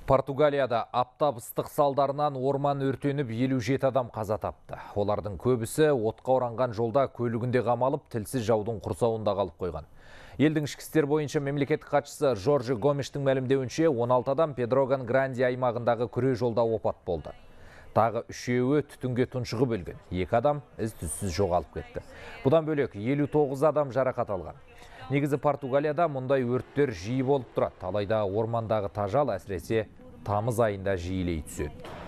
Португалияда аптап ыстық салдарынан орман өртеніп 57 адам қаза тапты. Олардың көбісі отқа оранған жолда көлігінде қамалып, тілсіз жаудың құрсауында қалып қойған. Елдің ішкі істер бойынша мемлекеттік хатшысы Жоржи Гомештің мәлімдеуінше 16 адам Педроган Гранди аймағындағы күре жолда опат болды. Тағы үшеуі түтінге тұншығып өлген. 2 адам із-түзсіз жоғалып кетті. Бұдан бөлек 59 адам жарақат алған. Негізі Португалияда мұндай өрттер жиі болып тұрады. Алайда ормандағы тажал әсіресе тамыз айында жиілей түседі.